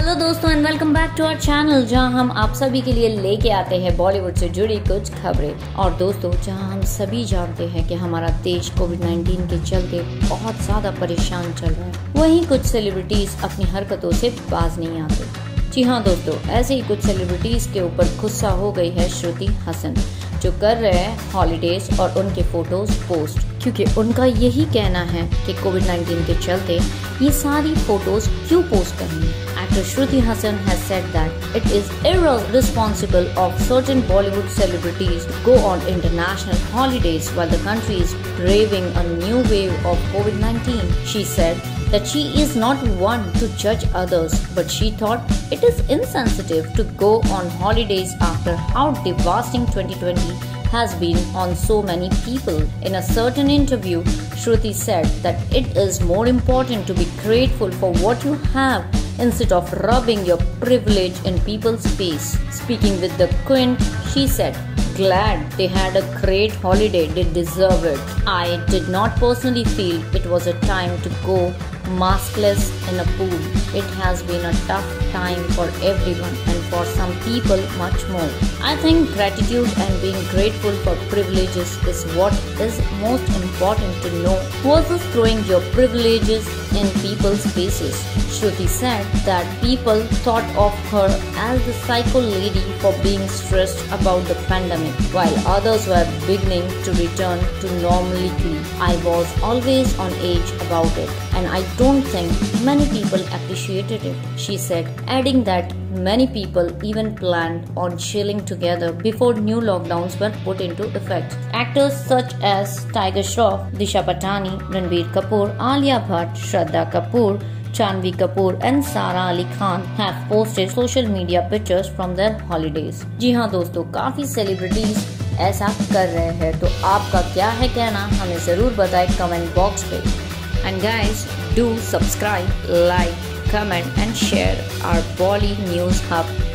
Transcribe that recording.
Hello दोस्तों and welcome back to our channel, जहां हम आप सभी के लिए लेके आते हैं बॉलीवुड से जुड़ी कुछ खबरें। और दोस्तों, जहां हम सभी जानते हैं कि हमारा देश कोविड-19 के चलते बहुत ज्यादा परेशान चल रहा है, वहीं कुछ सेलिब्रिटीज अपनी हरकतों से बाज नहीं आते। जी हाँ दोस्तों, ऐसे ही कुछ सेलिब्रिटीज के ऊपर गुस्सा हो गई है श्रुति हसन, जो कर रहे हैं हॉलीडेज और उनके फोटोज पोस्ट, क्योंकि उनका यही कहना है कि कोविड-19 के चलते ये सारी फोटोज क्यों पोस्ट करनी है। Actor Shruti Hassan has said that it is irresponsible of certain Bollywood celebrities to go on international holidays while the country is braving a new wave of COVID-19. She said that she is not one to judge others, but she thought it is insensitive to go on holidays after how devastating 2020 has been on so many people. In a certain interview, Shruti said that it is more important to be grateful for what you have instead of rubbing your privilege in people's face. Speaking with the Queen, she said, "Glad they had a great holiday, they deserve it. I did not personally feel it was a time to go maskless in a pool. It has been a tough time for everyone and for some people much more. I think gratitude and being grateful for privileges is what is most important to know versus throwing your privileges in people's faces." Shruti said that people thought of her as the psycho lady for being stressed about the pandemic, while others were beginning to return to normality. "I was always on edge about it, and I don't think many people appreciated it," she said, adding that many people even planned on chilling together before new lockdowns were put into effect. Actors such as Tiger Shroff, Disha Patani, Ranbir Kapoor, Alia Bhatt, Shraddha Kapoor, Janhvi Kapoor and Sara Ali Khan have posted social media pictures from their holidays. जी हाँ दोस्तों, काफी celebrities ऐसा कर रहे हैं, तो आपका क्या है कहना, हमें जरूर बताएं कमेंट बॉक्स पे। And guys, do subscribe, like, comment and share our Bolly News Hub